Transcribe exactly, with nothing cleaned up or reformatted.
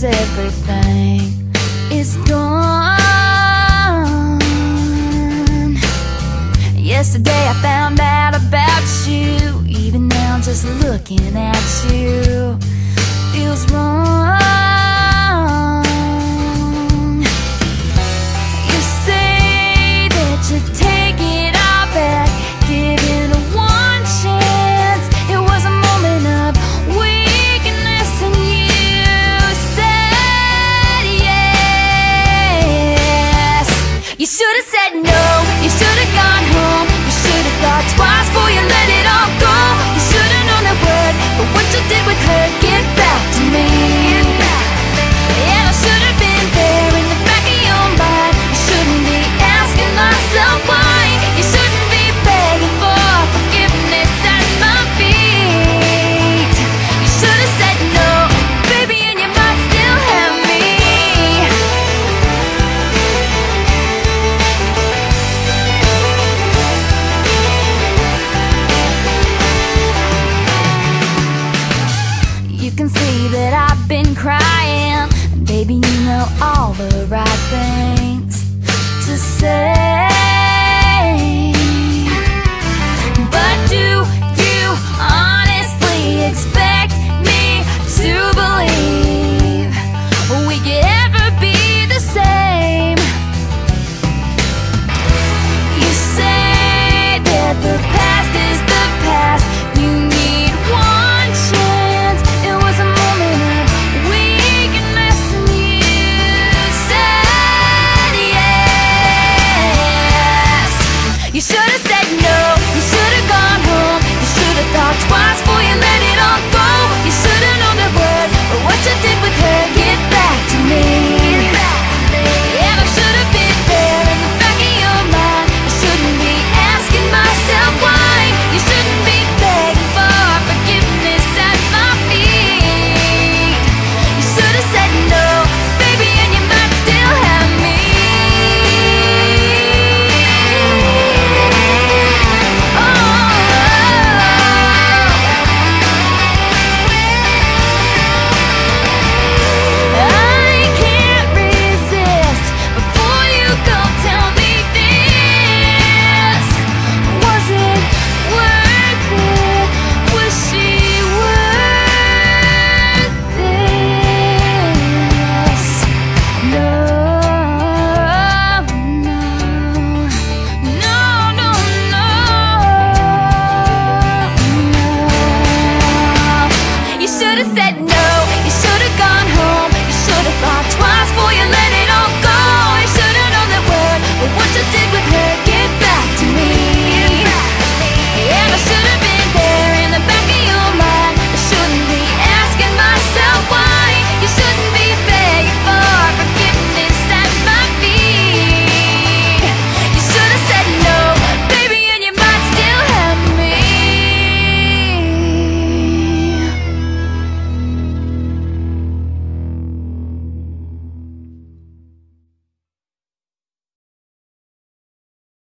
'cause everything is gone. Yesterday I found out about you. Even now just looking at you feels wrong. You say that you take it all back, give it a one chance. It was a moment of weakness and you said yes. You should have said no, you should have gone home. You should have thought twice before you let it all go. You should have known that word, but what you did with her, get back to me. Yeah, I should have been there in the back of your mind. You shouldn't be asking myself why. You shouldn't be begging for forgiveness at my feet. You should have said no, baby, and you might still have me. You can see that I've been crying. Baby, you know all the right things to say. But do you honestly expect